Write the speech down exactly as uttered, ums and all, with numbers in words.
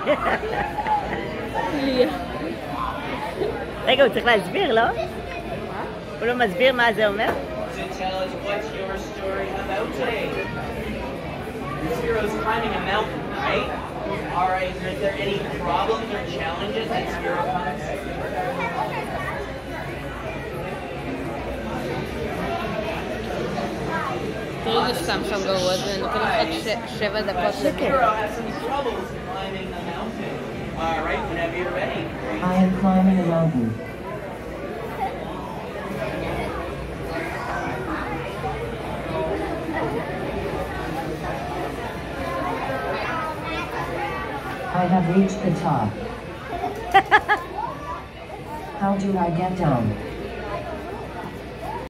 ליה. רגע, הוא צריך להסביר, לא? הוא לא מסביר מה זה אומר? To tell us what's your story about today. This hero is climbing a mountain, right? All right, is there any problems or challenges that Spiro comes? תראו זה סתם שם גרוע, זה נותן לך שבע דקות. Spiro has some troubles climbing the mountain. All right, whenever you're ready. I am climbing a mountain. I have reached the top. How do I get down?